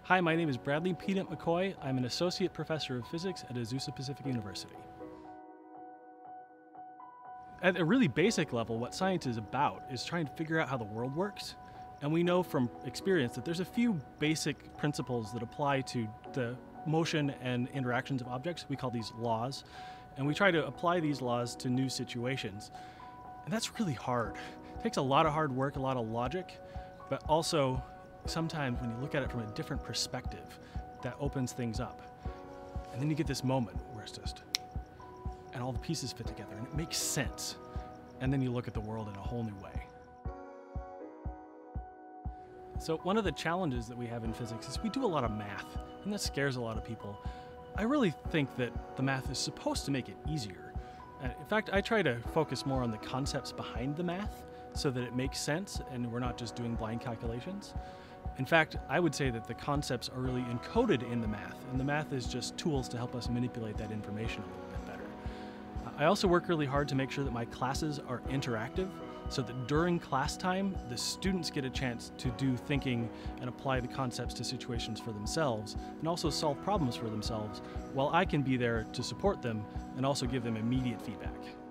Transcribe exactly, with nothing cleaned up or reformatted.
Hi, my name is Bradley Peanut McCoy. I'm an associate professor of physics at Azusa Pacific University. At a really basic level, what science is about is trying to figure out how the world works. And we know from experience that there's a few basic principles that apply to the motion and interactions of objects. We call these laws. And we try to apply these laws to new situations. And that's really hard. It takes a lot of hard work, a lot of logic, but also sometimes when you look at it from a different perspective, that opens things up. And then you get this moment where it's just, and all the pieces fit together and it makes sense. And then you look at the world in a whole new way. So one of the challenges that we have in physics is we do a lot of math, and that scares a lot of people. I really think that the math is supposed to make it easier. Uh, in fact, I try to focus more on the concepts behind the math so that it makes sense and we're not just doing blind calculations. In fact, I would say that the concepts are really encoded in the math, and the math is just tools to help us manipulate that information a little bit better. Uh, I also work really hard to make sure that my classes are interactive, so that during class time, the students get a chance to do thinking and apply the concepts to situations for themselves, and also solve problems for themselves, while I can be there to support them and also give them immediate feedback.